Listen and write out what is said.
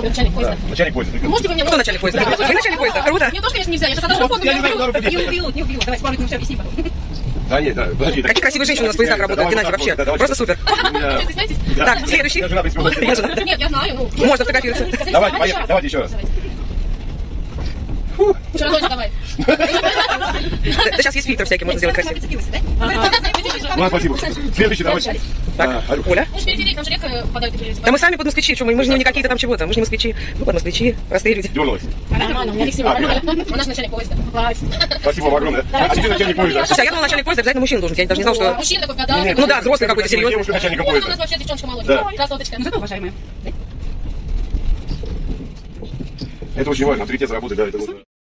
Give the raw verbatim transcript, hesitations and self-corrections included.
начальник поезда. Да, начальник поезда. Можете вы мне... Кто начальник поезда? Вы начальник поезда? Круто. Мне тоже, конечно, нельзя. Я сейчас отдам фон, Я не знаю, куда не убьют, не убьют. Давайте, пару минут все объясним потом. Да нет, да, подожди. Какие красивые женщины у нас в поездах работают, Геннадий, вообще. Просто супер. Стесняетесь? Так, следующий. Я жена, в принципе, Я жена. Нет, я знаю, ну... Можно фотографироваться. Давайте, поехали, давайте еще раз. Еще разочек давай. Да сейчас есть фильтры всякие, можно сделать красиво. Ну, спасибо. Следующий, давайте. Так, Оля. Можешь перетереть, нам же редко подают эти. Да мы сами под москвичи, что мы, мы же не какие-то там чего-то, мы же не москвичи, мы под москвичи, простые люди. Дернулась. Нормально, у меня фиксирует. Он наш начальник поезда. Спасибо вам огромное. А теперь начальник поезда. Слушай, а я думала, начальник поезда обязательно мужчина должен, я даже не знал, что... Мужчина такой, когда... Ну да, взрослый какой-то, серьезный. Девушка начальника Ну, у нас поезда. вообще девчоночка молоденькая. Красоточка. Ну, зато уважаемые. Это очень важно, авторитет работы, да, это нужно.